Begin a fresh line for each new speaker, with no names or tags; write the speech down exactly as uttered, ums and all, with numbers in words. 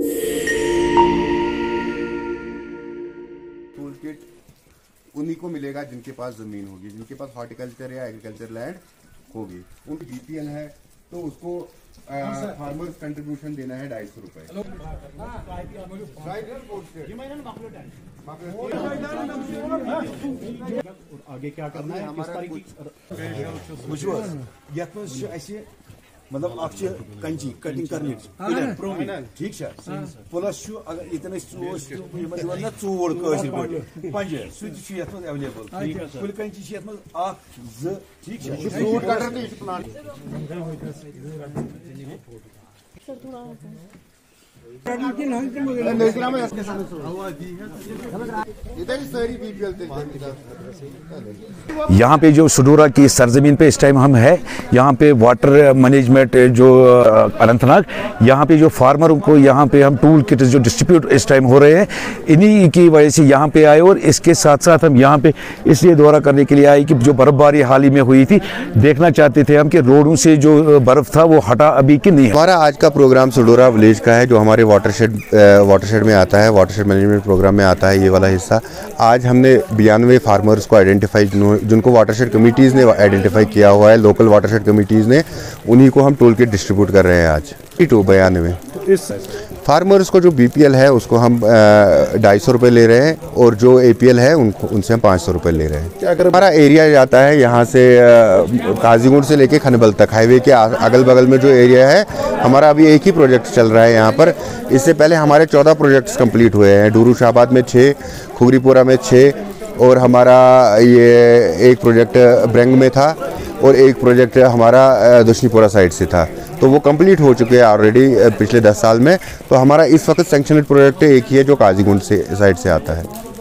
Tool kit उन्हीं को मिलेगा जिनके पास जमीन होगी, जिनके पास हॉर्टिकल्चर या एग्रीकल्चर लैंड होगी। उनकी बीपीएल है तो उसको फार्मर्स कंट्रीब्यूशन देना है ढाई सौ रुपए।
आगे क्या करना है, किस तारीख
मतलब कंची कटिंग करने ठीक प्लस इतन चोर पंज सह एवेलेबल कुल कंची ठीक
यहाँ पे जो सुडोरा की सरजमीन पे इस टाइम हम है, यहाँ पे वाटर मैनेजमेंट जो अनंतनाग, यहाँ पे जो फार्मरों को यहाँ पे हम टूल किट जो डिस्ट्रीब्यूट इस टाइम हो रहे हैं, इन्हीं की वजह से यहाँ पे आए। और इसके साथ साथ हम यहाँ पे इसलिए दौरा करने के लिए आए कि जो बर्फबारी हाल ही में हुई थी, देखना चाहते थे हम कि रोडों से जो बर्फ था वो हटा अभी कि नहीं।
हमारा आज का प्रोग्राम सुडोरा विलेज का है, जो हमारे वाटरशेड वाटरशेड में आता है, वाटरशेड मैनेजमेंट प्रोग्राम में आता है ये वाला हिस्सा। आज हमने बयानवे फार्मर्स को आइडेंटिफाई, जिनको वाटरशेड कमिटीज़ ने आइडेंटिफाई किया हुआ है, लोकल वाटरशेड कमिटीज़ ने, उन्हीं को हम टूल किट डिस्ट्रीब्यूट कर रहे हैं आज टू बयानवे। इस फार्मर्स को जो बीपीएल है उसको हम ढाई सौ रुपये ले रहे हैं, और जो एपीएल है उनको उनसे हम पाँच सौ रुपये ले रहे हैं। अगर हमारा एरिया जाता है यहाँ से काजीगुंड से लेके खनबल तक, हाईवे के अगल बगल में जो एरिया है, हमारा अभी एक ही प्रोजेक्ट चल रहा है यहाँ पर। इससे पहले हमारे चौदह प्रोजेक्ट्स कंप्लीट हुए हैं। डूरू शाहबाद में छः, खुगरीपुरा में छः, और हमारा ये एक प्रोजेक्ट ब्रेंग में था, और एक प्रोजेक्ट हमारा दुश्नीपुरा साइड से था। तो वो कंप्लीट हो चुके हैं ऑलरेडी पिछले दस साल में। तो हमारा इस वक्त सैंक्शनड प्रोजेक्ट एक ही है जो काजीगुंड से साइड से आता है।